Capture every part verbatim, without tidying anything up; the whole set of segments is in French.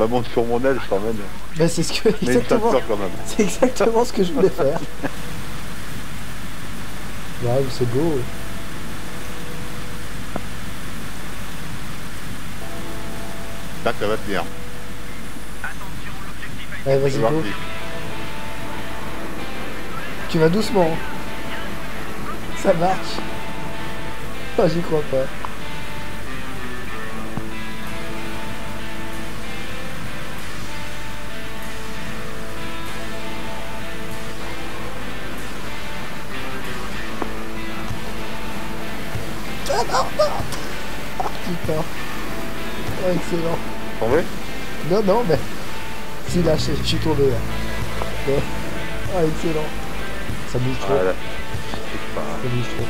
Bah monte sur mon aile, je t'emmène. Ben c'est ce que Mais exactement. quand même. C'est exactement ce que je voulais faire. Waouh, c'est beau. Là, ça va tenir. Allez, vas-y, C'est go. parti. Tu vas doucement. Ça marche. Oh, j'y crois pas. Ah non, non. Ah, putain. Oh, excellent. Tombé? Non, non, mais... Si, là, je, je suis tombé, là. Ouais. Ah, excellent. Ça bouge trop. Voilà. Ça bouge trop.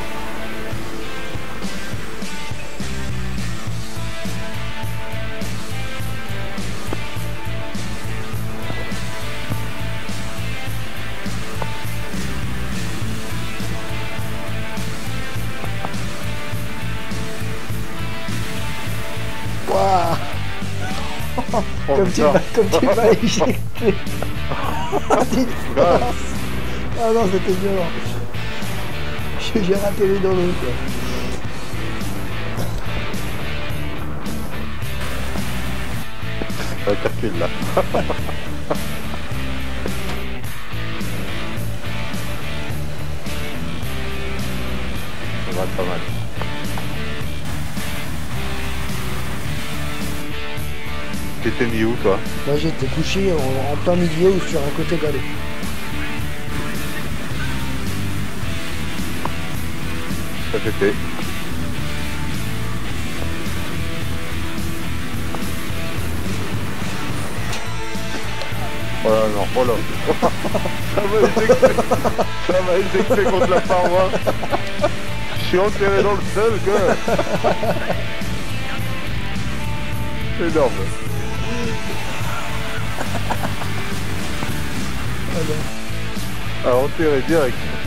Waouh. Oh, Comme tu putain. m'as comme tu m'as éjecté. Petite force. Ah non, c'était violent. J'ai j'ai raté les dans l'eau, quoi. Ouais, calcul là. Ça va pas mal. T'étais mis où toi? Moi j'étais couché en, en plein milieu ou sur un côté de l'eau. Ça c'était. Oh là non, oh là. Ça m'a éjecté. Ça m'a éjecté contre la paroi. Je suis enterré dans le sol, quoi. C'est énorme. Voilà. Ah, enterré direct.